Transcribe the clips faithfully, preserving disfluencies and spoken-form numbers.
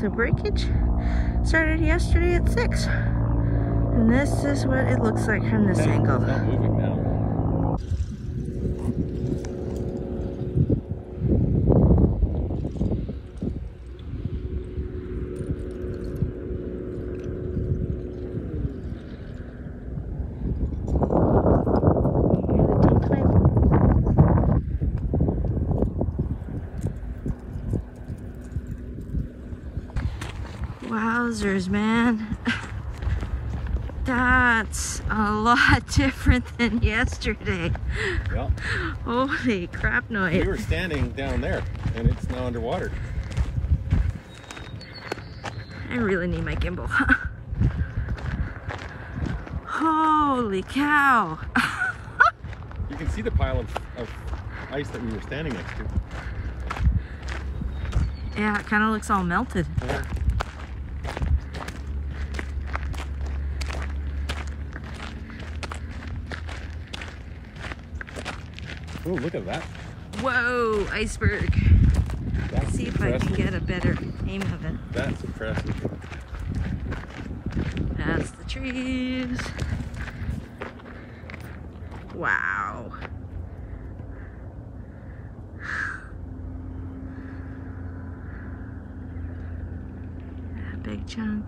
So breakage started yesterday at six. And this is what it looks like from this angle. It's not moving now. Wowzers, man. That's a lot different than yesterday. Yeah. Holy crap noise. We were standing down there and it's now underwater. I really need my gimbal. Holy cow. You can see the pile of, of ice that we were standing next to. Yeah, it kind of looks all melted. Yeah. Oh, look at that. Whoa, iceberg. That's Let's see if I impressive. can get a better aim of it. That's impressive. That's the trees. Wow. A big chunk.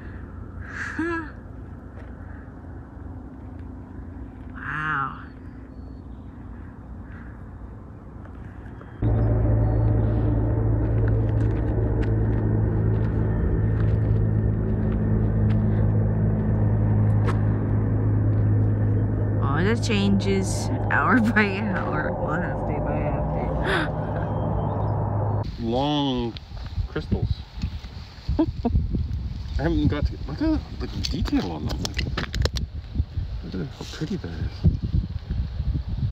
Wow. Oh, that changes hour by hour. Well, half day by half day. Long crystals. I haven't got to look at the detail on them. Look at how pretty that is.